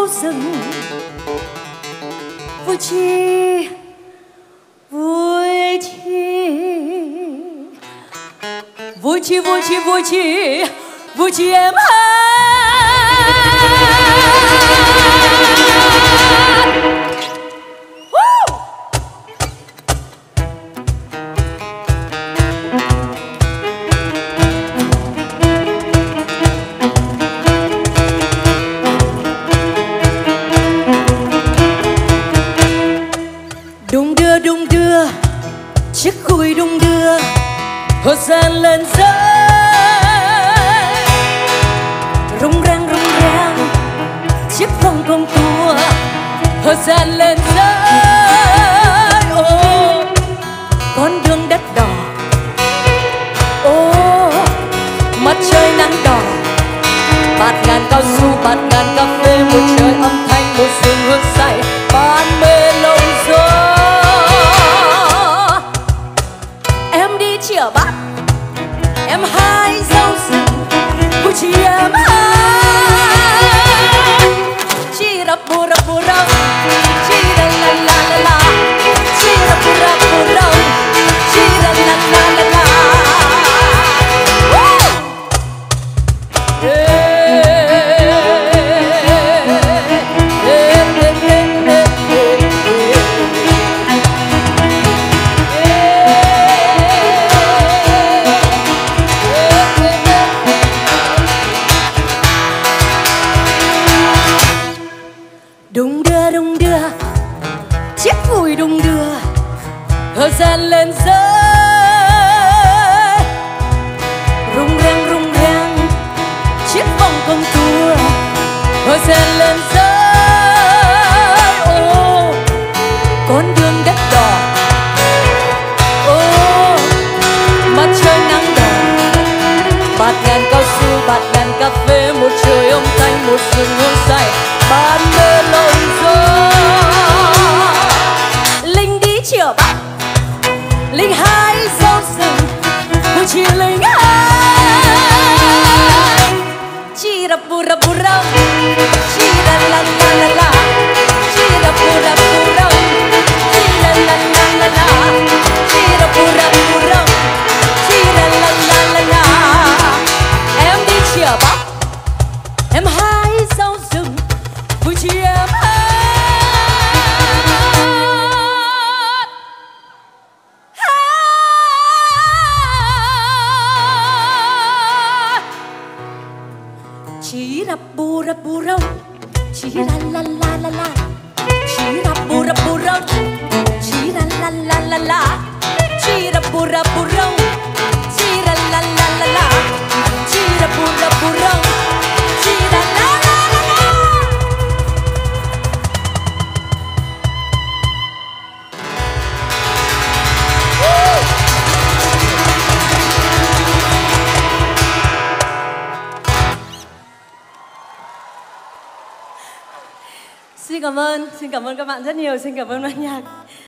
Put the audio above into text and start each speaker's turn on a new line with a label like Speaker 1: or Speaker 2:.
Speaker 1: rừng. Vui chi, vui chi, vui chi, vui chi, vui chi, vui chi em hát. Đung đưa chiếc gùi đung đưa hồ gian lên rơi, rung rang chiếc vòng công tua hồ gian lên rơi. Ô con đường đất đỏ, ô mặt trời nắng đỏ, bạt ngàn cao su, bạt ngàn cà phê, một trời âm thanh, một rừng hương say, ban mê lộng gió. Em đi chợ Bắc, em hái rau rừng, vui chi em hát. Chi ra bu rong, chi ra la la la la, chi ra bu rong, chi ra la la la la. Đung đưa chiếc gùi đung đưa thời gian lên rơi, rung rang chiếc vòng công tua thời gian lên rơi. Ô con đường đất đỏ, ô mặt trời nắng đỏ, bạt ngàn cao su, bạt ngàn cà phê, một trời âm thanh, một rừng hương say, ban mê lộng gió. Linh đi chợ Bắc, Linh hái rau rừng, vui chi Linh hát. Chi ra bu rong, chi ra la la la la, chi ra bu rong, chi ra la la la la, chi ra bu rong, chi ra la la la la. Em đi chợ Bắc, em hái rau rừng, vui chi em hát. Chỉ ra bu rong, chỉ ra la la la la, chỉ ra bu rong, chỉ ra la la la la, chỉ ra bu rong, chỉ ra la la la la, chỉ ra bu rong, chỉ ra la la la la. Xin cảm ơn các bạn rất nhiều, xin cảm ơn ban nhạc.